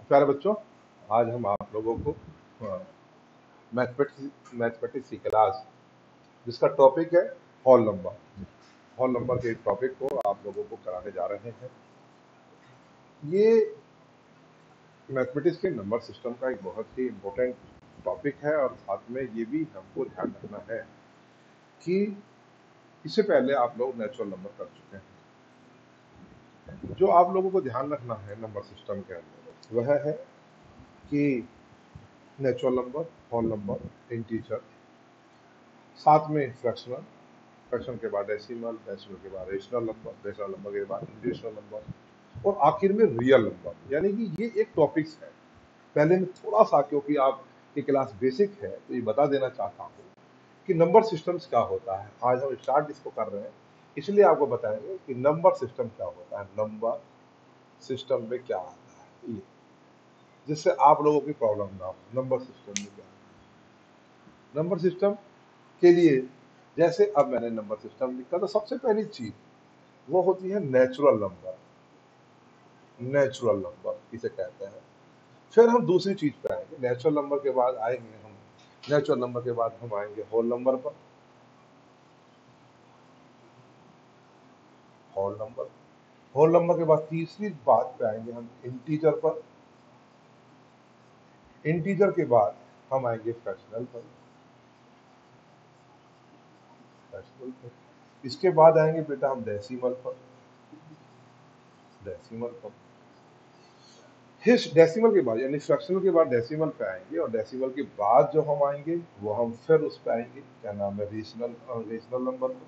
प्यारे बच्चों, आज हम आप लोगों को मैथमेटिक्स की क्लास जिसका टॉपिक है होल नंबर के टॉपिक को आप लोगों को कराने जा रहे हैं। ये मैथमेटिक्स के नंबर सिस्टम का एक बहुत ही इम्पोर्टेंट टॉपिक है और साथ में ये भी हमको ध्यान रखना है कि इससे पहले आप लोग नेचुरल नंबर कर चुके हैं। जो आप लोगों को ध्यान रखना है नंबर सिस्टम के अंदर वह है कि natural number, whole number, integer, साथ में फ्रैक्शनल, फ्रैक्शन के बाद डेसिमल, डेसिमल के बाद रेशनल नंबर के बाद इंटीजर नंबर और आखिर में रियल नंबर। यानी कि ये एक टॉपिक्स है। पहले मैं थोड़ा सा, क्योंकि आपकी क्लास बेसिक है, तो ये बता देना चाहता हूँ कि नंबर सिस्टम्स क्या होता है। आज हम स्टार्ट इसको कर रहे हैं, इसलिए आपको बताएंगे कि नंबर सिस्टम क्या होता है, नंबर सिस्टम में क्या आता है, ये जिससे आप लोगों की प्रॉब्लम ना हो। नंबर सिस्टम में क्या है, नंबर सिस्टम के लिए जैसे अब मैंने नंबर सिस्टम लिखा, तो सबसे पहली चीज वो होती है नेचुरल नंबर। नेचुरल नंबर इसे कहते हैं। फिर हम दूसरी चीज पे आएंगे, नेचुरल नंबर के बाद आएंगे हम, नेचुरल नंबर के बाद हम आएंगे होल नंबर पर। होल नंबर, होल नंबर के बाद तीसरी बात पे आएंगे हम इंटीजर पर। इंटीजर के बाद हम आएंगे फ्रैक्शनल पर। फ्रैक्शनल पर इसके बाद आएंगे बेटा हम डेसिमल पर। डेसिमल पर डेसिमल के बाद यानी फ्रैक्शनल के बाद डेसिमल पे आएंगे और डेसिमल के बाद जो हम आएंगे वो हम फिर उस पे आएंगे, क्या नाम है, रीजनल नंबर पर।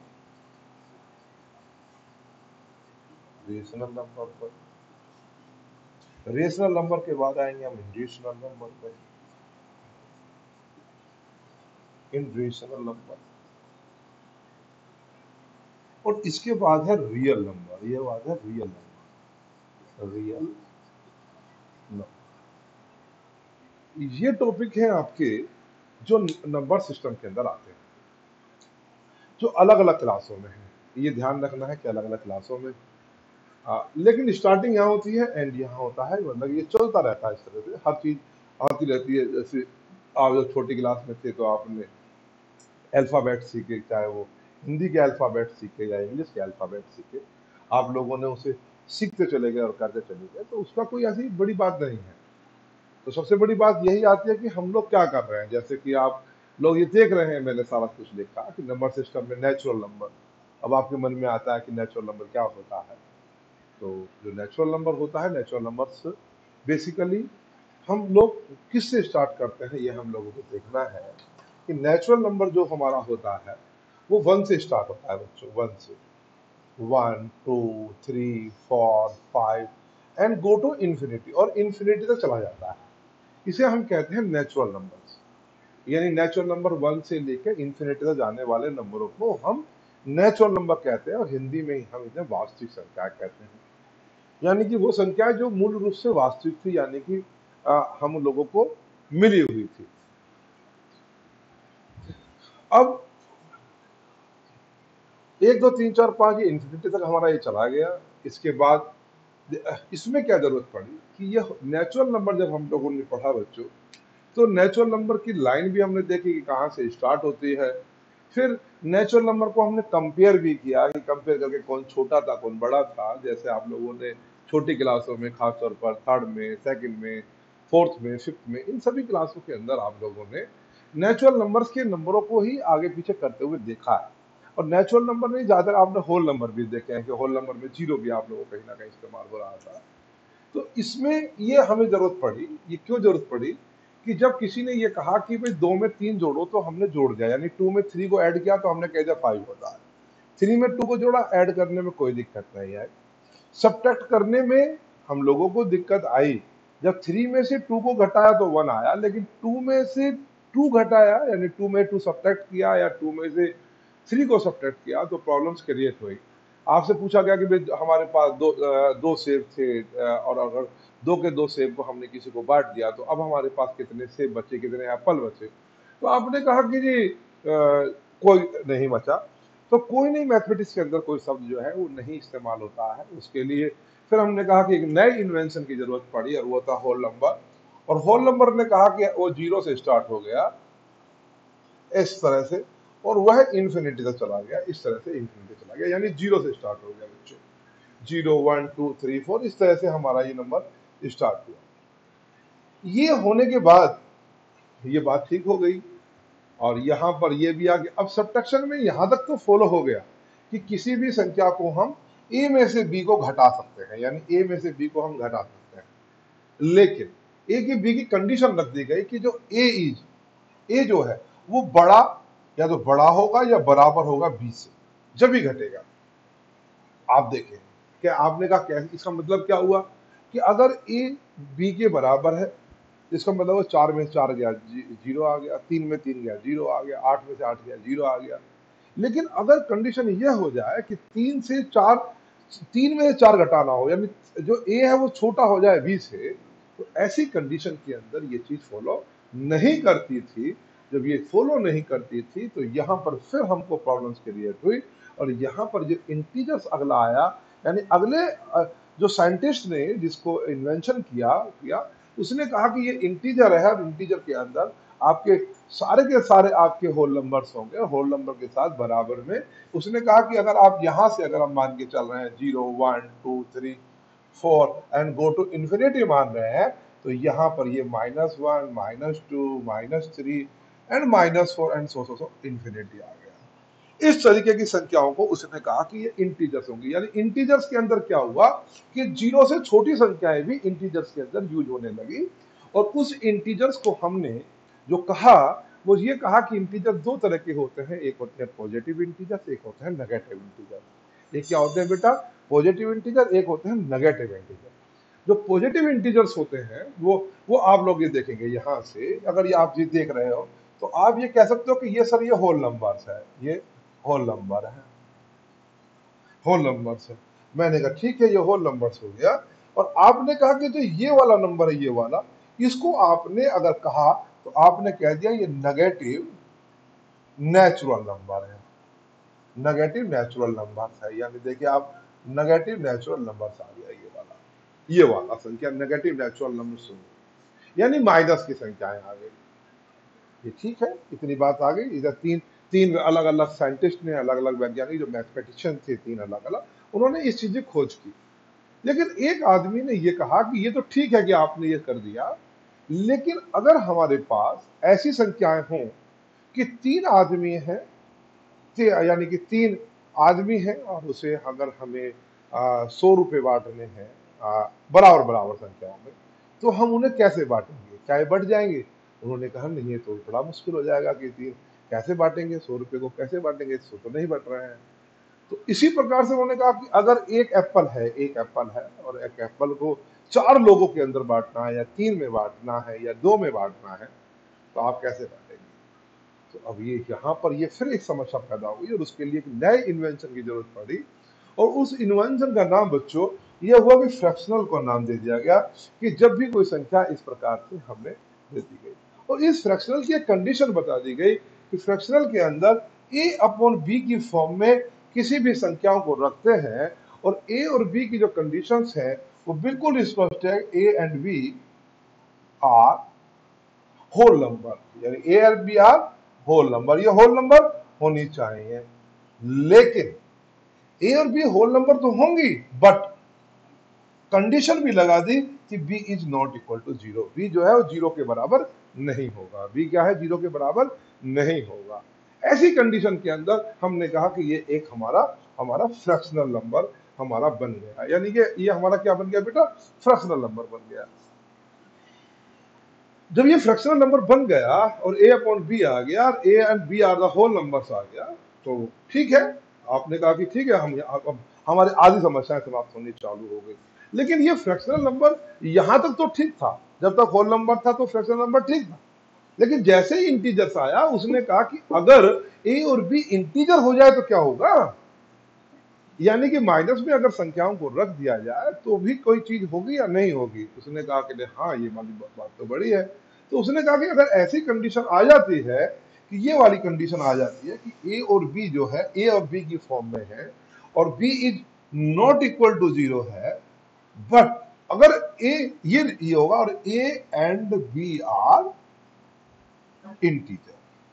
रीजनल नंबर पर, रेशनल नंबर के बाद आएंगे हम इंडिविजुअल नंबर पर, इंडिविजुअल नंबर, और इसके बाद है रियल नंबर। ये बात है रियल नंबर, रियल नंबर। ये टॉपिक है आपके जो नंबर सिस्टम के अंदर आते हैं, जो अलग अलग क्लासों में है। ये ध्यान रखना है कि अलग अलग क्लासों में लेकिन स्टार्टिंग यहाँ होती है, एंड यहाँ होता है। मतलब ये चलता रहता है, इस तरह से हर चीज आती रहती है। जैसे आप जब छोटी क्लास में थे तो आपने अल्फाबेट सीखे, चाहे वो हिंदी के अल्फाबेट सीखे या इंग्लिश के अल्फाबेट सीखे, आप लोगों ने उसे सीखते चले गए और करते चले गए, तो उसका कोई ऐसी बड़ी बात नहीं है। तो सबसे बड़ी बात यही आती है कि हम लोग क्या कर रहे हैं। जैसे कि आप लोग ये देख रहे हैं, मैंने सारा कुछ लिखा कि नंबर सिस्टम में नेचुरल नंबर। अब आपके मन में आता है कि नेचुरल नंबर क्या होता है। तो जो नेचुरल नंबर होता है, नेचुरल नंबर्स बेसिकली हम लोग किससे स्टार्ट करते हैं, ये हम लोगों को देखना है कि नेचुरल नंबर जो हमारा होता है वो 1 से स्टार्ट होता है बच्चों, 1 से। 1 2 3 4 5 एंड गो टू इन्फिनिटी, और इन्फिनिटी तक चला जाता है। इसे हम कहते हैं नेचुरल नंबर्स। यानी नेचुरल नंबर 1 से लेकर इन्फिनिटी तक जाने वाले नंबरों को हम नेचुरल नंबर कहते हैं, और हिंदी में ही हम इन्हें वास्तविक संख्या कहते हैं। यानी कि वो संख्या जो मूल रूप से वास्तविक थी, यानी कि हम लोगों को मिली हुई थी। अब 1 2 3 4 5 ये इंफिनिटी तक हमारा ये चला गया। इसके बाद इसमें क्या जरूरत पड़ी कि ये नेचुरल नंबर जब हम लोगों ने पढ़ा बच्चों, तो नेचुरल नंबर की लाइन भी हमने देखी कि कहाँ से स्टार्ट होती है। फिर नेचुरल नंबर को हमने कंपेयर भी किया कि कंपेयर करके कौन छोटा था कौन बड़ा था। जैसे आप लोगों ने छोटी क्लासों में, खासतौर पर थर्ड में, सेकंड में, फोर्थ में, फिफ्थ में, इन सभी क्लासों के अंदर आप लोगों ने नेचुरल नंबर्स के नंबरों को ही आगे पीछे करते हुए देखा है। और नेचुरल नंबर नहीं, ज्यादातर आपने होल नंबर भी देखे हैं कि होल नंबर में जीरो भी आप लोगों को कहीं ना कहीं इस्तेमाल हो रहा था। तो इसमें ये हमें जरूरत पड़ी, ये क्यों जरूरत पड़ी कि जब किसी ने ये कहा कि भाई 2 में 3 जोड़ो, तो हमने जोड़ दिया। यानी 2 में 3 को ऐड किया तो हमने कह दिया 5 होता है। 3 में 2 को जोड़ा, ऐड करने में कोई दिक्कत नहीं आई। सब्ट्रैक्ट करने में हम लोगों को दिक्कत आई। जब 3 में से 2 को घटाया तो 1 आया, लेकिन 2 में से 2 घटाया, यानी 2 में 2 सब्ट्रैक्ट किया या 2 में से 3 को सब्ट्रैक्ट किया, तो प्रॉब्लम्स क्रिएट हुई। आपसे पूछा गया कि भाई हमारे पास दो सेब थे, और अगर 2 के 2 सेब को हमने किसी को बांट दिया, तो अब हमारे पास कितने सेब बचे, कितने एप्पल बचे। तो आपने कहा कि जी कोई नहीं बचा। तो कोई नहीं, मैथमेटिक्स के अंदर कोई शब्द जो है वो नहीं इस्तेमाल होता है। उसके लिए फिर हमने कहा कि एक नए इन्वेंशन की जरूरत पड़ी और वो था होल नंबर। और होल नंबर ने कहा कि वो 0 से स्टार्ट हो गया इस तरह से, और वह इन्फिनिटी तक चला गया, इस तरह से इन्फिनिटी चला गया, यानी 0 से स्टार्ट हो गया बच्चों। 0 1 2 3 4 इस तरह से हमारा ये नंबर स्टार्ट हुआ। ये होने के बाद ये बात ठीक हो गई, और यहां पर ये भी आ गया। अब सब्ट्रैक्शन में यहां तक तो फॉलो हो गया कि किसी भी संख्या को हम ए में से बी को घटा सकते हैं, यानी ए में से बी को हम घटा सकते हैं। लेकिन ए की बी की कंडीशन रख दी गई कि जो ए जो है वो बड़ा, या तो बड़ा होगा या बराबर होगा बी से, जब भी घटेगा। आप देखें क्या आपने कहा, क्या इसका मतलब क्या हुआ कि अगर ए बी के बराबर है, इसका मतलब 4 में 4 गया 0 आ गया, 3 में 3 गया 0 आ गया, 8 में से 8 गया 0 आ गया। लेकिन अगर कंडीशन यह हो जाए कि 3 से 4, 3 में से 4 घटाना हो, यानी जो ए है वो छोटा हो जाए बी से, तो ऐसी कंडीशन के अंदर ये चीज फॉलो नहीं करती थी। जब ये फॉलो नहीं करती थी तो यहां पर फिर हमको प्रॉब्लम्स क्रिएट हुई, और यहां पर जो इंटीजर्स अगला आया, यानी अगले जो साइंटिस्ट ने जिसको इन्वेंशन किया उसने कहा कि ये इंटीजर है, और इंटीजर के अंदर आपके सारे के सारे आपके होल नंबर्स होंगे, होल नंबर के साथ बराबर में। उसने कहा कि अगर आप यहां से अगर हम मान के चल रहे हैं 0 1 2 3 4 एंड गो टू इन्फिनिटी मान रहे हैं, तो यहां पर ये -1 -2 -3 एंड -4 एंड सो इन्फिनिटी आ गया। इस तरीके की संख्याओं को उसने कहा कि ये इंटीजर्स होंगी। यानी इंटीजर्स के अंदर क्या हुआ कि 0 से छोटी संख्याएं भी इंटीजर्स के अंदर यूज होने लगी, और उस इंटीजर्स को हमने जो कहा वो ये कहा कि इंटीजर दो तरह के होते हैं, एक होते हैं पॉजिटिव इंटीजर, एक होते हैं नेगेटिव इंटीजर। एक क्या होते हैं बेटा, पॉजिटिव इंटीजर, एक होते हैं नेगेटिव इंटीजर। जो पॉजिटिव इंटीजर्स होते हैं वो आप लोग ये देखेंगे यहां से, अगर ये आप जी देख रहे हो तो आप ये कह सकते हो कि ये सर ये होल नंबर्स है, ये होल नंबर है, होल नंबर्स है। मैंने कहा ठीक है ये होल नंबर्स हो गया, और आपने कहा कि जो ये वाला नंबर है, ये वाला, इसको आपने अगर कहा तो आपने कह दिया ये नेगेटिव नेचुरल नंबर है, नेगेटिव नेचुरल नंबर है। यानी देखिए आप, नेगेटिव नेचुरल नंबर आ गया, ये वाला संख्या नेगेटिव नेचुरल नंबर सुनिए, यानी माइनस की संख्याएं आ गई। ये ठीक है, इतनी बात आ गई। इधर तीन तीन अलग अलग साइंटिस्ट ने, अलग अलग वैज्ञानिक जो मैथमेटिशियन थे, तीन अलग अलग, उन्होंने इस चीज की खोज की। लेकिन एक आदमी ने ये कहा कि ये तो ठीक है कि आपने ये कर दिया, लेकिन अगर हमारे पास ऐसी संख्याएं हों कि 3 आदमी हैं, यानी कि 3 आदमी हैं, और उसे अगर हमें 100 रुपए बांटने हैं बराबर बराबर संख्याओं में, तो हम उन्हें कैसे बांटेंगे, क्या ये बढ़ जाएंगे? उन्होंने कहा नहीं, ये तो बड़ा मुश्किल हो जाएगा कि 3 कैसे बांटेंगे, 100 रुपए को कैसे बांटेंगे, 100 तो नहीं बट रहे हैं। तो इसी प्रकार से उन्होंने कहा कि अगर एक एप्पल है और एक एप्पल को 4 लोगों के अंदर बांटना है, या 3 में बांटना है, या 2 में बांटना है, तो आप कैसे बांटेंगे? तो अब ये यहाँ पर ये फिर एक समस्या पैदा हुई, और उसके लिए एक नए इन्वेंशन की जरूरत पड़ी। और उस इन्वेंशन का नाम बच्चों ये हुआ कि फ्रैक्शनल को नाम दे दिया गया, कि जब भी कोई संख्या इस प्रकार से हमें दे दी गई, और इस फ्रैक्शनल की एक कंडीशन बता दी गई कि फ्रैक्शनल के अंदर ए अपॉन बी की फॉर्म में किसी भी संख्याओं को रखते हैं, और ए और बी की जो कंडीशंस हैं वो बिल्कुल स्पष्ट है, A and B are whole number, यानी ए और बी आर होल नंबर, ये होल नंबर होनी चाहिए। लेकिन ए और बी होल नंबर तो होंगी, बट कंडीशन भी लगा दी कि B is not equal to 0, B जो है वो 0 के बराबर नहीं होगा, बी क्या है, 0 के बराबर नहीं होगा। ऐसी कंडीशन के अंदर हमने कहा कि ये एक हमारा हमारा फ्रैक्शनल नंबर हमारा बन गया, यानी कि ये हमारा क्या बन गया बेटा, फ्रैक्शनल नंबर बन गया। जब ये फ्रैक्शनल नंबर बन गया और ए अपॉन बी आ गया, और A and B are the whole numbers आ गया, तो ठीक है, आपने कहा कि ठीक है, हम अब हमारी आधी समस्याएं समाप्त होनी चालू हो गई। लेकिन ये फ्रैक्शनल नंबर यहां तक तो ठीक था, जब तक होल नंबर था तो फ्रैक्शनल नंबर ठीक था। लेकिन जैसे ही इंटीजर्स आया, उसने कहा कि अगर ए और बी इंटीजर हो जाए तो क्या होगा, यानी कि माइनस में अगर संख्याओं को रख दिया जाए तो भी कोई चीज होगी या नहीं होगी। उसने कहा कि हाँ ये वाली बात तो बड़ी है। तो उसने कहा कि अगर ऐसी कंडीशन आ जाती है, कि ये वाली कंडीशन आ जाती है कि ए और बी जो है, ए और बी की फॉर्म में है, और B is not equal to 0 है, बट अगर ये होगा और A and B are integer,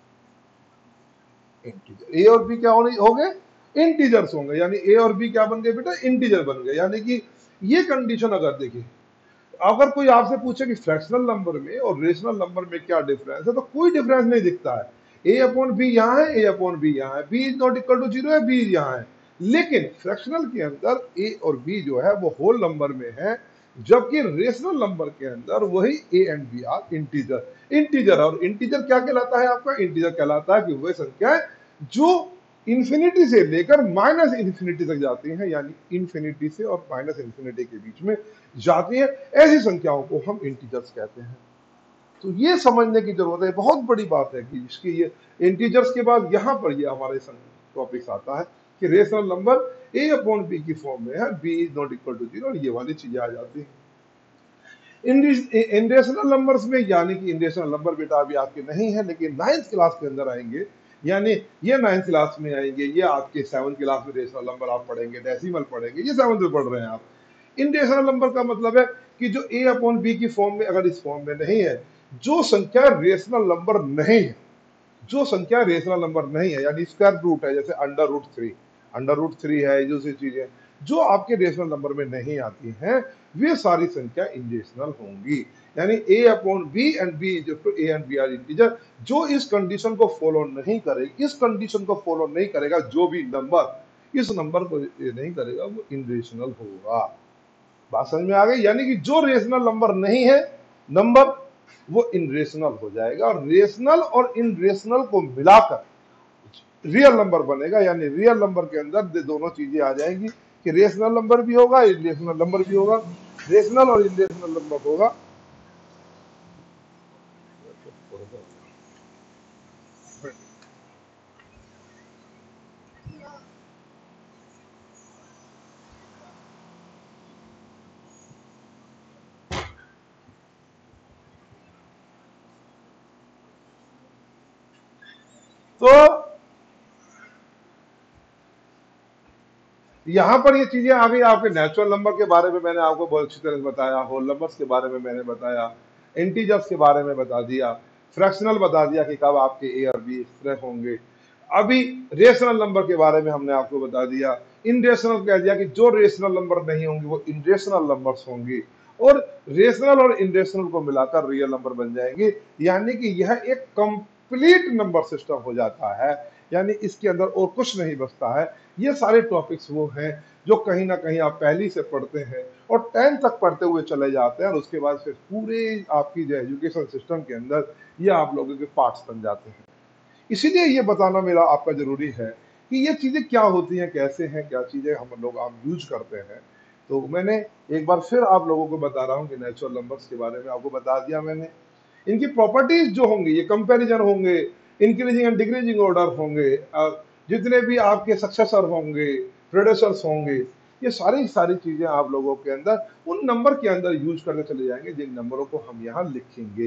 A और बी क्या हो गए, इंटीजर्स होंगे, यानी ए और बी क्या बन गए बेटा, इंटीजर बन गए। यानी कि ये कंडीशन अगर देखिए, अगर कोई आपसे पूछे कि फ्रैक्शनल नंबर में और रेशनल नंबर में क्या डिफरेंस है, तो कोई डिफरेंस नहीं दिखता है। ए अपॉन बी यहाँ है, ए अपॉन बी यहाँ है, B is not equal to zero है, बी यहाँ है। लेकिन फ्रैक्शनल के अंदर ए और बी जो है वो होल नंबर में है, जबकि रेशनल नंबर के अंदर वही A and B are integer. Integer और इंटीजर क्या कहलाता है आपका, इंटीजर कहलाता है कि वह संख्या है जो इंफिनिटी से लेकर माइनस इंफिनिटी तक जाती हैं, यानी इंफिनिटी से और माइनस इंफिनिटी के बीच में जाती है, ऐसी संख्याओं को हम इंटीजर्स कहते हैं। तो ये समझने की जरूरत है, बहुत बड़ी बात है कि इसकी ये इंटीजर्स के बाद यहां पर ये हमारे टॉपिक्स आता है कि rational number A upon B की फॉर्म में है, B is not equal to zero, और ये वाली चीजें आ जाती हैं। इंडेशनल नंबर्स में, यानी कि इंडेशनल नंबर बेटा अभी आपके नहीं है, लेकिन 9th क्लास के अंदर आएंगे, यानी ये 9th क्लास में आएंगे, ये आपके 7th क्लास में रेशनल नंबर आप पढ़ेंगे, डेसिमल पढ़ेंगे, ये 7th में पढ़ रहे हैं आप। इंडेशनल नंबर का मतलब है कि जो ए अपॉन बी की फॉर्म में, अगर इस फॉर्म में नहीं है, जो संख्या रेशनल नंबर नहीं है, जो संख्या रेशनल नंबर नहीं है, यानी स्क्वायर रूट है, जैसे अंडर रूट थ्री है, जो सी चीजें जो आपके रेशनल नंबर में नहीं आती हैं, वे सारी संख्या इंडेशनल होंगी। यानी A upon B and B is equal to A and B are integer. जो इस कंडीशन को फॉलो नहीं करेगा, इस कंडीशन को फॉलो नहीं करेगा, जो भी नंबर इस नंबर को नहीं करेगा, वो इनरेशनल होगा। बात समझ में आ गई? यानी कि जो रेशनल नंबर नहीं है नंबर, वो इनरेशनल हो जाएगा, और रेशनल और इनरेशनल को मिलाकर रियल नंबर बनेगा। यानी रियल नंबर के अंदर दोनों चीजें आ जाएंगी कि रेशनल नंबर भी होगा, इरेशनल नंबर भी होगा। रेशनल और इरेशनल नंबर होगा। तो यहां पर ये चीजें आ गई आपके नेचुरल नंबर के बारे में, मैंने आपको बहुत अच्छी तरह से बताया, होल नंबर्स के बारे में मैंने बताया, इंटीजर्स के बारे में बता दिया, फ्रैक्शनल बता दिया कि कब आपके ए और बी इस तरह होंगे। अभी रेशनल नंबर के बारे में हमने आपको बता दिया। इनरेशनल कह दिया कि जो रेशनल नंबर नहीं होंगे वो इनरेशनल नंबर्स होंगी, और रेशनल और इनरेशनल को मिलाकर रियल नंबर बन जाएंगे। यानी कि यह एक कंप्लीट नंबर सिस्टम हो जाता है, यानी इसके अंदर और कुछ नहीं बचता है। ये सारे टॉपिक्स वो हैं जो कहीं ना कहीं आप पहली से पढ़ते हैं और 10th तक पढ़ते हुए चले जाते हैं, और उसके बाद फिर पूरे आपकी जो एजुकेशन सिस्टम के अंदर ये आप लोगों के पार्ट्स बन जाते हैं। इसीलिए ये बताना मेरा आपका जरूरी है कि ये चीजें क्या होती हैं, कैसे हैं, क्या चीजें हम लोग आप यूज करते हैं। तो मैंने एक बार फिर आप लोगों को बता रहा हूँ कि नेचुरल नंबर्स के बारे में आपको बता दिया मैंने। इनकी प्रॉपर्टीज जो होंगी, ये कंपैरिजन होंगे, इंक्रीजिंग एंड डिक्रीजिंग ऑर्डर होंगे, जितने भी आपके सक्सेसर होंगे, प्रेडेसर्स होंगे, ये सारी सारी चीजें आप लोगों के अंदर उन नंबर के अंदर यूज करते चले जाएंगे जिन नंबरों को हम यहाँ लिखेंगे।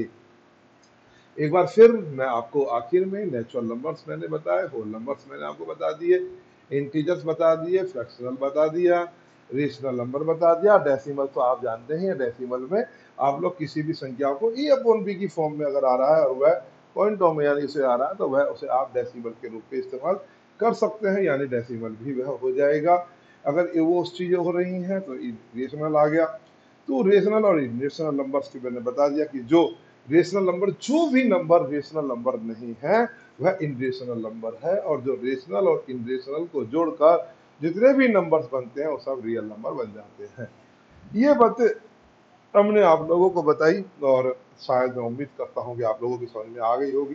एक बार फिर मैं आपको आखिर में नेचुरल नंबर्स मैंने बताए, होल नंबर्स मैंने आपको बता दिए, इंटीजर्स बता दिए, फ्रैक्शनल बता दिया, रेशनल नंबर बता दिया, डेसिमल तो आप जानते हैं, डेसिमल में आप लोग किसी भी संख्या को ए अपॉन बी की फॉर्म में अगर आ रहा है और वह पॉइंटों में यानी उसे आ रहा है, तो वह उसे आप डेसिमल के रूप में इस्तेमाल कर सकते हैं, यानी डेसिमल भी वह हो जाएगा। अगर वो चीजें हो रही हैं तो रेशनल आ गया। तो रेशनल और इरेशनल नंबर्स की मैंने बता दिया कि जो रेशनल नंबर, जो भी नंबर रेशनल नंबर नहीं है वह इनरेशनल नंबर है, और जो रेशनल और इनरेशनल को जोड़कर जितने भी नंबर्स बनते हैं वो सब रियल नंबर बन जाते हैं। ये बातें हमने आप लोगों को बताई, और शायद मैं उम्मीद करता हूं कि आप लोगों की समझ में आ गई होगी।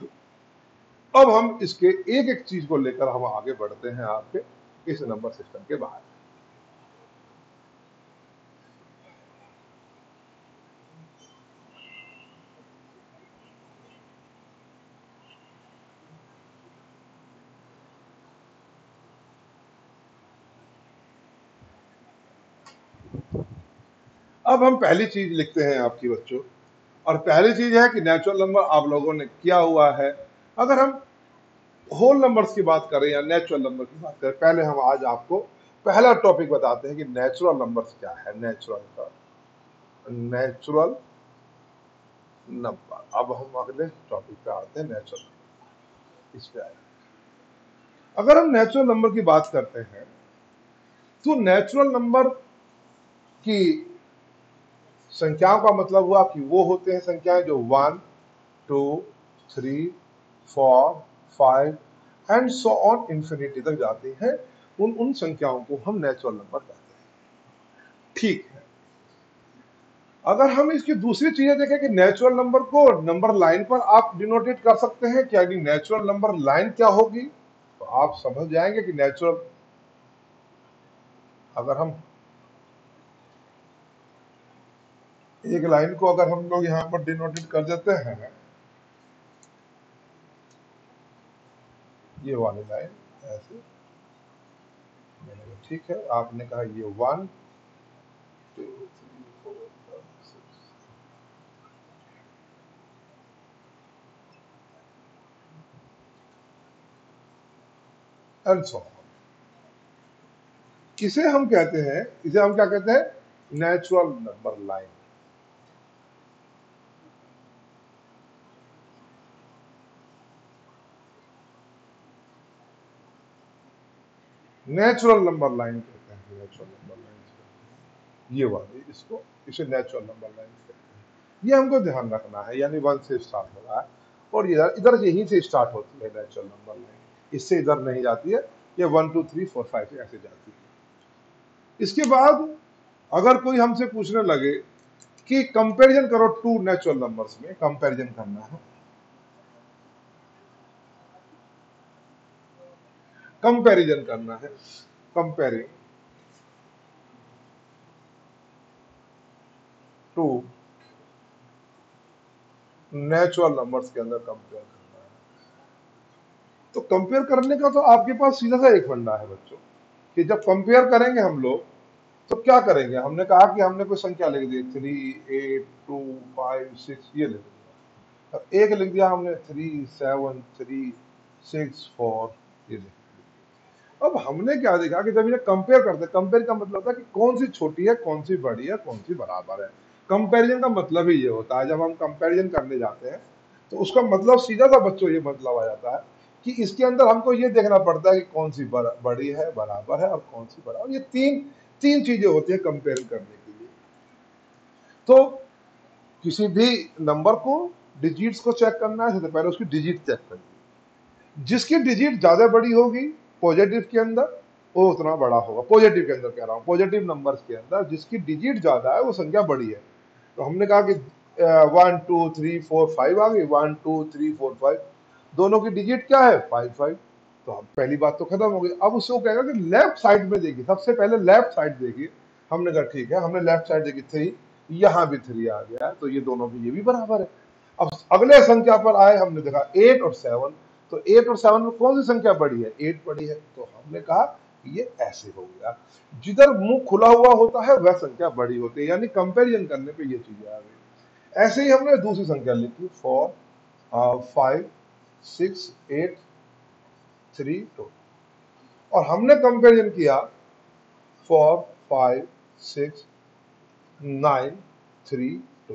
अब हम इसके एक एक चीज को लेकर हम आगे बढ़ते हैं आपके इस नंबर सिस्टम के बाहर। अब हम पहली चीज लिखते हैं आपकी बच्चों, और पहली चीज है कि नेचुरल नंबर आप लोगों ने किया हुआ है। अगर हम होल नंबर्स की बात करें या नेचुरल नंबर की बात करें, पहले हम आज आपको पहला टॉपिक बताते हैं कि नेचुरल नंबर्स क्या है। Natural number. अब हम अगले टॉपिक पे आते हैं, नेचुरल नंबर। इस पे आए, अगर हम नेचुरल नंबर की बात करते हैं तो नेचुरल नंबर की संख्याओं का मतलब हुआ कि वो होते हैं संख्याएं जो 1, 2, 3, 4, 5 एंड सो ऑन इंफिनिटी तक जाती हैं। उन संख्याओं को हम नेचुरल नंबर कहते हैं। ठीक है, अगर हम इसकी दूसरी चीजें देखें कि नेचुरल नंबर को नंबर लाइन पर आप डिनोटेट कर सकते हैं क्या, नेचुरल नंबर लाइन क्या होगी, तो आप समझ जाएंगे कि नेचुरल, अगर हम एक लाइन को अगर हम लोग यहां पर डिनोटेट कर देते हैं, ये वाली लाइन ऐसे, ठीक है, आपने कहा ये 1, 2, 3, 4, 5, 6 एंड सो ऑन। इसे हम कहते हैं, इसे हम क्या कहते हैं, natural number line. Natural number line कहते हैं, नेचुरल नंबर लाइन ये वाली, इसको, इसे नेचुरल नंबर लाइन कहते हैं। ये हमको ध्यान रखना है, यानी 1 से स्टार्ट हो रहा है और इधर इधर यहीं से स्टार्ट होती है नेचुरल नंबर लाइन, इससे इधर नहीं जाती है, ये 1 2 3 4 5 ऐसे जाती है। इसके बाद अगर कोई हमसे पूछने लगे कि कंपैरिजन करो टू नेचुरल नंबर्स में, कंपैरिजन करना है, कंपैरिजन करना है, कंपेयरिंग टू नेचुरल नंबर्स के अंदर कंपेयर करना है, तो कंपेयर करने का तो आपके पास सीधा सा एक फंडा है बच्चों, कि जब कंपेयर करेंगे हम लोग तो क्या करेंगे। हमने कहा कि हमने कोई संख्या लिख दी 3, 8, 2, 5, 6, ये लिख दिया, अब एक लिख दिया हमने 3, 7, 3, 6, 4, ये लिख दिया। अब हमने क्या देखा कि जब ये कंपेयर करते, कंपेयर का मतलब होता है कि कौन सी छोटी है, कौन सी बड़ी है, कौन सी बराबर है। कंपैरिजन का मतलब ही ये होता है, जब हम कंपैरिजन करने जाते हैं तो उसका मतलब सीधा सा बच्चों ये मतलब आ जाता है कि इसके अंदर हमको ये देखना पड़ता है कि कौन सी बड़ी है, बराबर है, और कौन सी बराबर। ये तीन तीन चीजें होती है कंपेयर करने के लिए। तो किसी भी नंबर को, डिजिट्स को चेक करना है, सबसे पहले उसकी डिजिट चेक करिए। जिसकी डिजिट ज्यादा बड़ी होगी पॉजिटिव के अंदर, वो उतना बड़ा होगा। पॉजिटिव के अंदर कह रहा हूं, पॉजिटिव नंबर्स के अंदर जिसकी डिजिट ज्यादा है वो संख्या बड़ी है। तो हमने कहा कि 1 2 3 4 5 आ गई, 1 2 3 4 5, दोनों की डिजिट क्या है, 5 5। तो अब पहली बात तो खत्म हो गई। अब उससे वो कहेगा कि लेफ्ट साइड में देखिए, सबसे पहले लेफ्ट साइड देखिए। हमने कहा ठीक है, हमने लेफ्ट साइड देखी 3, यहां भी 3 आ गया, तो ये दोनों भी, ये भी बराबर है। अब अगले संख्या पर आए, हमने देखा 8 और 7, तो 8 और 7 में कौन सी संख्या बड़ी है, 8 बड़ी है। तो हमने कहा कि ये ऐसे हो गया, जिधर मुंह खुला हुआ होता है वह संख्या बड़ी होती है, यानी कंपैरिजन करने पे ये चीजें आ गई। ऐसे ही हमने दूसरी संख्या लिखी 4, 5, 6, 8, 3, 2, और हमने कंपैरिजन किया 4, 5, 6, 9, 3, 2।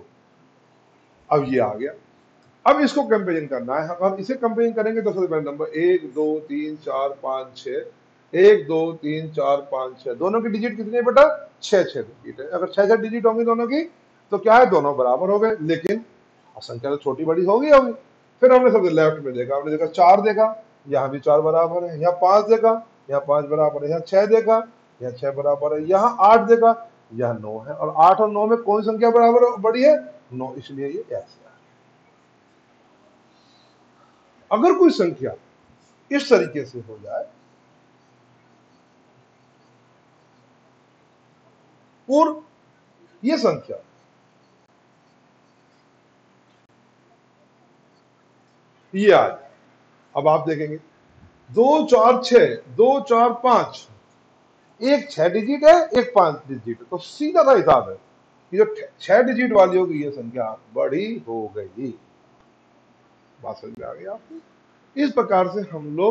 अब ये आ गया। अब इसको कंपेरिजन करना है, हम इसे कंपेरिजन करेंगे तो सबसे पहले नंबर 1 2 3 4 5 6, 1 2 3 4 5 6, दोनों की डिजिट कितनी है बेटा, 6 6 डिजिट है। अगर 6 6 डिजिट होंगी दोनों की तो क्या है, दोनों बराबर हो गए, लेकिन संख्या तो छोटी बड़ी होगी होगी। फिर हमने सबसे लेफ्ट में देखा, हमने देखा 4 देखा, यहाँ भी 4 बराबर है, यहाँ 5 देखा, यहाँ 5 बराबर है, यहाँ 6 देखा, यहाँ 6 बराबर है, यहाँ 8 देखा, यहाँ 9 है, और 8 और 9 में कौन सी संख्या बराबर बड़ी है, 9, इसलिए ये ऐसे है। अगर कोई संख्या इस तरीके से हो जाए और ये संख्या ये आ जाए, अब आप देखेंगे 2 4 6, 2 4 5, एक 6 डिजिट है, एक 5 डिजिट है, तो सीधा सा हिसाब है कि जो 6 डिजिट वाली होगी ये संख्या बड़ी हो गई। बात समझ में आ गई आपको। इस प्रकार से हम लोग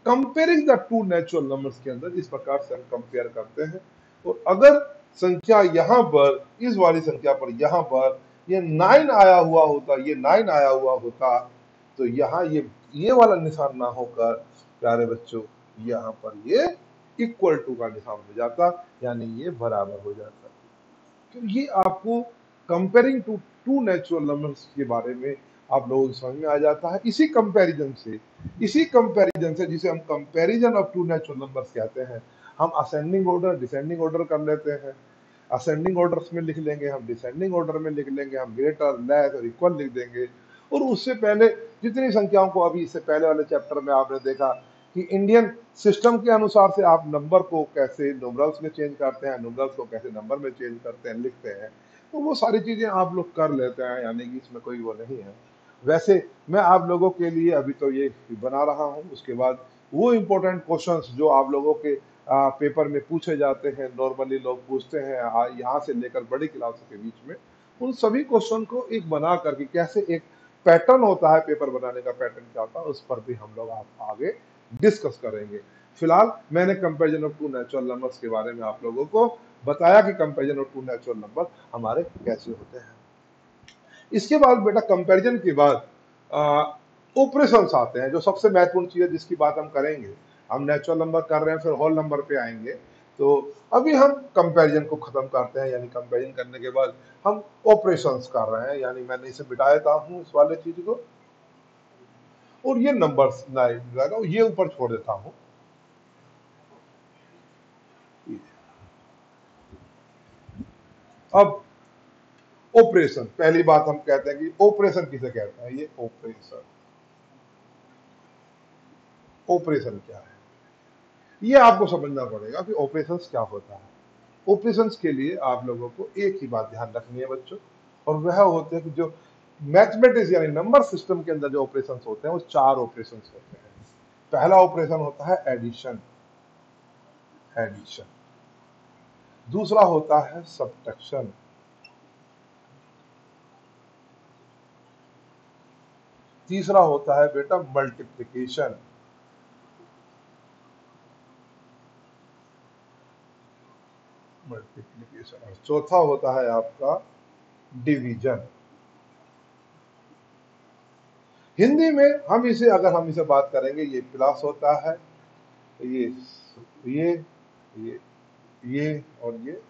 comparing the two natural numbers के अंदर इस प्रकार से हम कंपेयर करते हैं। और अगर संख्या यहां पर, इस वाली संख्या पर यहां पर ये 9 आया हुआ होता, ये 9 आया हुआ होता, तो यहाँ ये वाला निशान ना होकर प्यारे बच्चों यहाँ पर ये इक्वल टू का निशान हो जाता, यानी ये बराबर हो जाता। तो ये आपको comparing two two natural numbers के बारे में आप लोगों को समझ में आ जाता है। इसी कंपैरिजन से जिसे हम comparison of two natural numbers कहते हैं, हम असेंडिंग ऑर्डर डिसेंडिंग ऑर्डर कर लेते हैं। असेंडिंग ऑर्डर्स में लिख लेंगे, हम डिसेंडिंग ऑर्डर में लिख लेंगे, हम ग्रेटर लेस और इक्वल लिख देंगे। और उससे पहले जितनी संख्याओं को अभी इससे पहले वाले चैप्टर में आपने देखा कि इंडियन सिस्टम के अनुसार से आप नंबर को कैसे न्यूमरल्स में चेंज करते हैं, न्यूमरल्स को कैसे नंबर में चेंज करते हैं, लिखते हैं, तो वो सारी चीजें आप लोग कर लेते हैं, यानी कि इसमें कोई वो नहीं है। वैसे मैं आप लोगों के लिए अभी तो ये बना रहा हूँ, उसके बाद वो इम्पोर्टेंट क्वेश्चंस जो आप लोगों के पेपर में पूछे जाते हैं, नॉर्मली लोग पूछते हैं यहाँ से लेकर बड़ी क्लासों के बीच में, उन सभी क्वेश्चन को एक बना करके कैसे एक पैटर्न होता है, पेपर बनाने का पैटर्न क्या होता है, उस पर भी हम लोग आप आगे डिस्कस करेंगे। फिलहाल मैंने comparison of two natural numbers के बारे में आप लोगों को बताया कि comparison of two natural number हमारे कैसे होते हैं। इसके बाद बेटा कंपैरिजन के बाद ऑपरेशंस आते हैं, जो सबसे महत्वपूर्ण चीज है जिसकी बात हम करेंगे। हम नेचुरल नंबर कर रहे हैं, फिर होल नंबर पे आएंगे। तो अभी हम कंपैरिजन को खत्म करते हैं, यानी कंपैरिजन करने के बाद हम ऑपरेशंस कर रहे हैं, यानी मैंने इसे बिठा देता हूं इस वाले चीज को, और ये नंबर्स ये ऊपर छोड़ देता हूं। अब ऑपरेशन, पहली बात हम कहते हैं कि ऑपरेशन किसे कहते हैं। ये ऑपरेशन, ऑपरेशन क्या है ये आपको समझना पड़ेगा कि ऑपरेशंस क्या होता है। ऑपरेशंस के लिए आप लोगों को एक ही बात ध्यान रखनी है बच्चों, और वह होते हैं कि जो मैथमेटिक्स यानी नंबर सिस्टम के अंदर जो ऑपरेशंस होते हैं वो 4 ऑपरेशंस होते हैं। पहला ऑपरेशन होता है एडिशन, एडिशन। दूसरा होता है सब्ट्रैक्शन, तीसरा होता है बेटा मल्टीप्लिकेशन, मल्टीप्लिकेशन, और चौथा होता है आपका डिवीजन। हिंदी में हम इसे, अगर हम इसे बात करेंगे, ये प्लस होता है, ये ये ये और ये।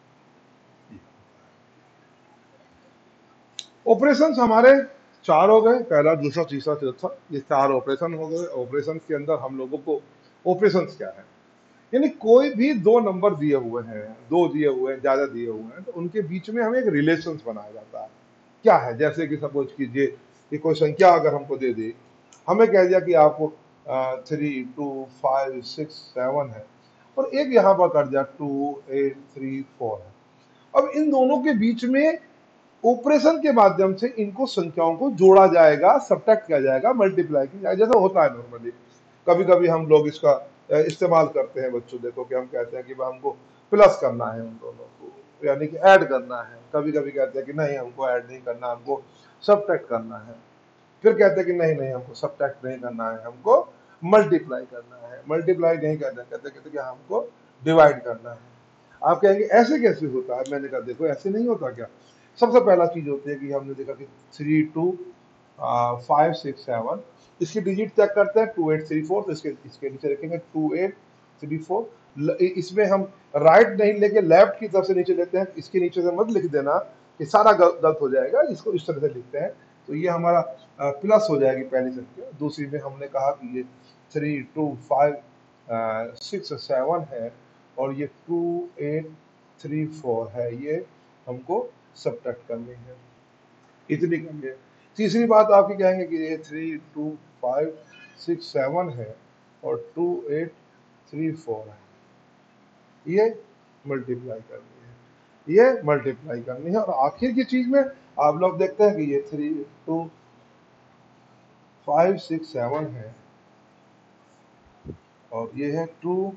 ऑपरेशंस हमारे 4 हो गए, पहला दूसरा तीसरा चौथा, ये 4 ऑपरेशन हो गए। ऑपरेशन के अंदर हम लोगों को ऑपरेशंस क्या है, यानी कोई भी दो नंबर दिए हुए हैं, दो दिए हुए हैं, ज्यादा दिए हुए हैं, तो उनके बीच में हमें एक रिलेशन बनाया जाता है। क्या है, जैसे कि सपोज कीजिए कि कोई संख्या अगर हमको दे दी, हमें कह दिया कि आपको 3, 2, 5, 6, 7 है, और एक यहाँ पर कर दिया 2, 8, 3, 4 है। अब इन दोनों के बीच में ऑपरेशन के माध्यम से इनको संख्याओं को जोड़ा जाएगा, सब्ट्रैक्ट किया जाएगा, मल्टीप्लाई किया जाएगा, जैसा होता है नॉर्मली। कभी कभी हम लोग इसका इस्तेमाल करते हैं बच्चों, देखो कि हम कहते हैं कि हमको प्लस करना है उन दोनों को, यानी कि ऐड करना है। कभी कभी कहते हैं कि नहीं हमको ऐड नहीं करना, हमको सब्ट्रैक्ट करना है। फिर कहते हैं कि नहीं नहीं हमको सब्ट्रैक्ट नहीं करना है, हमको मल्टीप्लाई करना है। मल्टीप्लाई नहीं करना, कहते कहते कि हमको डिवाइड करना है। आप कहेंगे ऐसे कैसे होता है, मैंने कहा देखो ऐसे नहीं होता क्या। सबसे पहला चीज होती है कि हमने देखा कि 3, 2, 5, 6, 7, इसकी डिजिट चेक करते हैं 2834, तो इसके इसके नीचे रखेंगे 2834। इसमें हम राइट नहीं लेके लेफ्ट की तरफ से नीचे लेते हैं, इसके नीचे से मत लिख देना कि सारा गलत हो जाएगा, इसको इस तरह से लिखते हैं। तो ये हमारा प्लस हो जाएगी पहली संख्या। दूसरी में हमने कहा कि ये 3, 2, 5, 6, 7 है, और ये 2834 है, ये हमको सब्ट्रैक्ट करनी है, इतनी करनी है। तीसरी बात आपकी कहेंगे कि ये 3, 2, 5, 6, 7 है और 2834 है, ये मल्टीप्लाई करनी है, ये मल्टीप्लाई करनी है। और आखिर की चीज में आप लोग देखते हैं कि ये 3, 2, 5, 6, 7 है, और ये है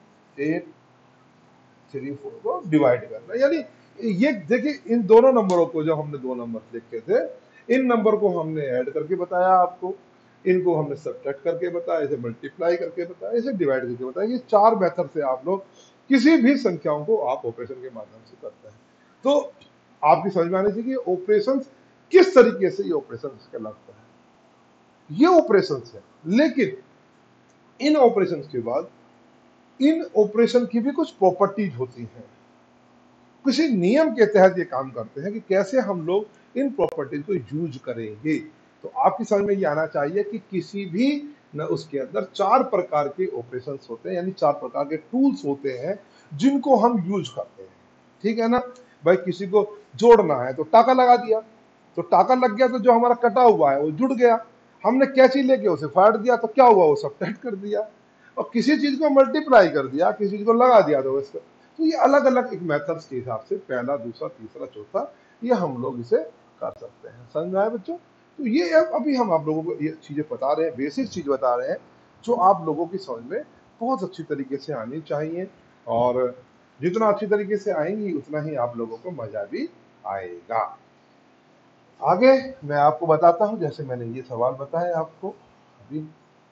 2834 को डिवाइड करना है। यानी ये देखिए, इन दोनों नंबरों को, जो हमने दो नंबर लिखे थे, इन नंबर को हमने ऐड करके बताया आपको। इनको हमने सब्ट्रैक्ट करके बताया, इसे मल्टीप्लाई करके बताया, इसे डिवाइड करके बताया। ये 4 मेथड से आप लोग किसी भी संख्याओं को आप ऑपरेशन के माध्यम से करते हैं। तो आपकी समझ में आनी चाहिए कि ऑपरेशन किस तरीके से ये ऑपरेशन कहलाता है। ये ऑपरेशन है, लेकिन इन ऑपरेशन के बाद इन ऑपरेशन की भी कुछ प्रॉपर्टीज होती हैं, किसी नियम के तहत ये काम करते हैं कि कैसे हम लोग इन प्रॉपर्टीज को यूज करेंगे। तो आपकी समझ में ये आना चाहिए कि किसी भी न उसके अंदर 4 प्रकार के ऑपरेशंस होते हैं, यानी 4 प्रकार के टूल्स होते हैं जिनको हम यूज करते हैं। ठीक है ना भाई, किसी को जोड़ना है तो टाका लगा दिया, तो टाका लग गया तो जो हमारा कटा हुआ है वो जुड़ गया। हमने कैंची लेके उसे फाड़ दिया तो क्या हुआ, वो सब्ट्रैक्ट कर दिया। और किसी चीज को मल्टीप्लाई कर दिया, किसी चीज को लगा दिया तो इसको। तो ये अलग अलग एक मेथड्स के हिसाब से पहला, दूसरा, तीसरा, चौथा, ये हम लोग इसे कर सकते हैं। समझ में आया बच्चों? तो ये अभी हम आप लोगों को ये चीजें बता रहे हैं, बेसिक चीज बता रहे हैं जो आप लोगों की समझ में बहुत अच्छी तरीके से आनी चाहिए, और जितना अच्छी तरीके से आएंगी उतना ही आप लोगों को मजा भी आएगा। आगे मैं आपको बताता हूं, जैसे मैंने ये सवाल बताया आपको अभी।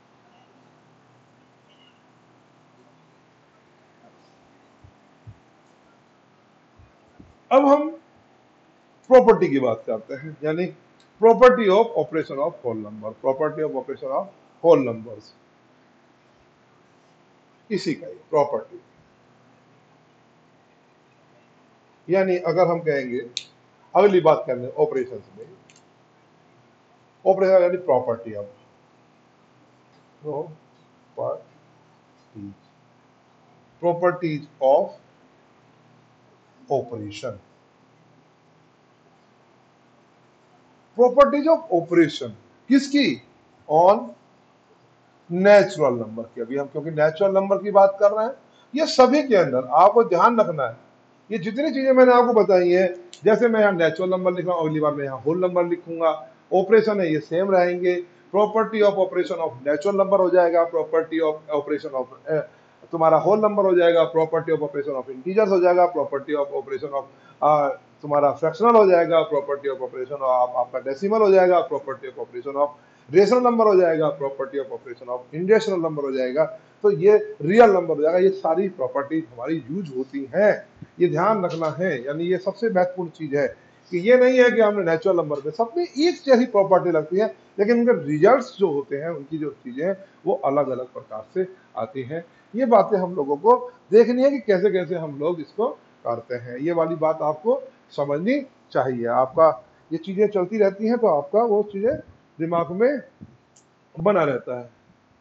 अब हम प्रॉपर्टी की बात करते हैं, यानी property of operation of whole number, property of operation of whole numbers, इसी का ही प्रॉपर्टी। यानी अगर हम कहेंगे, अगली बात करेंगे ऑपरेशन में, ऑपरेशन यानी property of properties of operation, properties of operation किसकी? ऑन नेचुरल नंबर की। अभी हम क्योंकि नेचुरल नंबर की बात कर रहे हैं, ये सभी के अंदर आपको ध्यान रखना है। ये जितनी चीजें मैंने आपको बताई है, जैसे मैं यहाँ नेचुरल नंबर लिख रहा हूँ, अगली बार मैं यहाँ होल नंबर लिखूंगा, ऑपरेशन है ये सेम रहेंगे। Property of operation of natural number हो जाएगा, प्रॉपर्टी ऑफ ऑपरेशन ऑफ तुम्हारा होल नंबर हो जाएगा, property of operation of integers हो जाएगा, प्रॉपर्टी ऑफ ऑपरेशन ऑफ तुम्हारा फ्रैक्शनल हो जाएगा, प्रॉपर्टी ऑफ ऑपरेशन ऑफ आपका डेसिमल हो जाएगा, property of operation of rational number हो जाएगा, property of operation of irrational number हो जाएगा, तो ये रियल नंबर हो जाएगा। ये सारी प्रॉपर्टी हमारी यूज होती हैं, ये ध्यान रखना है। यानी ये सबसे महत्वपूर्ण चीज है कि ये नहीं है कि हमने नेचुरल नंबर में सब में एक जैसी प्रॉपर्टी लगती है, लेकिन उनके रिजल्ट्स जो होते हैं, उनकी जो चीजें हैं वो अलग अलग प्रकार से आती हैं। ये बातें हम लोगों को देखनी है कि कैसे कैसे हम लोग इसको करते हैं, ये वाली बात आपको समझनी चाहिए। आपका ये चीजें चलती रहती हैं तो आपका वो चीजें दिमाग में बना रहता है।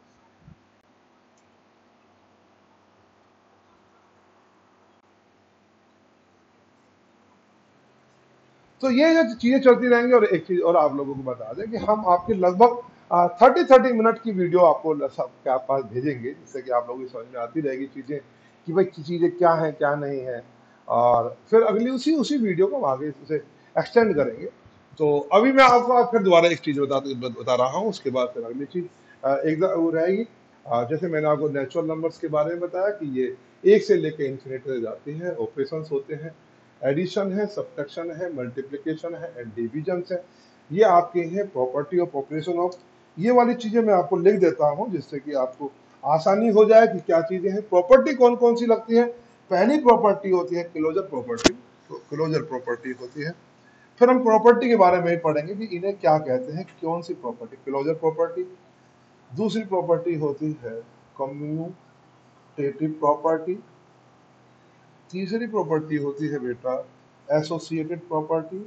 तो ये जो चीजें चलती रहेंगी, और एक चीज और आप लोगों को बता दें कि हम आपके लगभग 30 मिनट की वीडियो आपको सबके पास भेजेंगे, जिससे कि आप लोगों की समझ में आती रहेगी चीजें कि भाई चीजें क्या हैं क्या नहीं है, और फिर अगली उसी उसी वीडियो को हम आगे उसे एक्सटेंड करेंगे। तो अभी मैं आपको आज फिर दोबारा एक चीज बता रहा हूँ, उसके बाद फिर अगली चीज एक वो रहेगी। जैसे मैंने आपको नेचुरल नंबर्स के बारे में बताया कि ये 1 से लेकर इन्फिनिटी तक जाती हैं, ऑपरेशंस होते हैं, एडिशन है, सब्ट्रैक्शन है, मल्टीप्लिकेशन है एंड डिवीजन है। ये आपके हैं प्रॉपर्टी ऑफ ऑपरेशन ऑफ। ये वाली चीजें मैं आपको लिख देता हूं जिससे कि आपको आसानी हो जाए कि क्या चीजें हैं। प्रॉपर्टी कौन कौन सी लगती है? पहली प्रॉपर्टी होती है क्लोजर प्रॉपर्टी, तो क्लोजर प्रॉपर्टी होती है। फिर हम प्रॉपर्टी के बारे में ही पढ़ेंगे कि इन्हें क्या कहते हैं, कौन सी प्रॉपर्टी, क्लोजर प्रॉपर्टी। दूसरी प्रॉपर्टी होती है कम्यूटेटिव प्रॉपर्टी। तीसरी प्रॉपर्टी होती है बेटा एसोसिएटेड प्रॉपर्टी,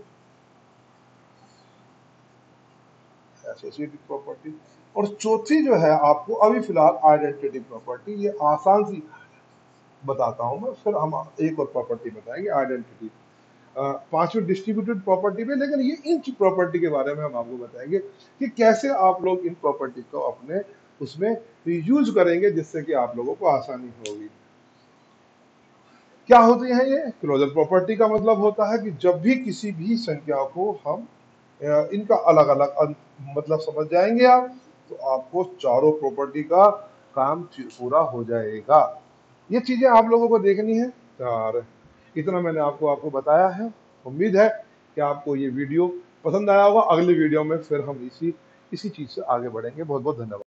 एसोसिएटेड प्रॉपर्टी। और चौथी जो है आपको अभी फिलहाल आइडेंटिटी प्रॉपर्टी। ये आसान सी बताता हूं मैं, फिर हम एक और प्रॉपर्टी बताएंगे आइडेंटिटी। पांचवी डिस्ट्रीब्यूटेड प्रॉपर्टी पे, लेकिन ये इन प्रॉपर्टी के बारे में हम आपको बताएंगे कि कैसे आप लोग इन प्रॉपर्टी को अपने उसमें यूज करेंगे जिससे कि आप लोगों को आसानी होगी। क्या होती है ये? क्लोजर प्रॉपर्टी का मतलब होता है कि जब भी किसी भी संख्या को हम इनका अलग अलग मतलब समझ जाएंगे आप, तो आपको चारों प्रॉपर्टी का काम पूरा हो जाएगा। ये चीजें आप लोगों को देखनी है, और इतना मैंने आपको बताया है। उम्मीद है कि आपको ये वीडियो पसंद आया होगा। अगली वीडियो में फिर हम इसी इसी चीज़ से आगे बढ़ेंगे। बहुत बहुत धन्यवाद।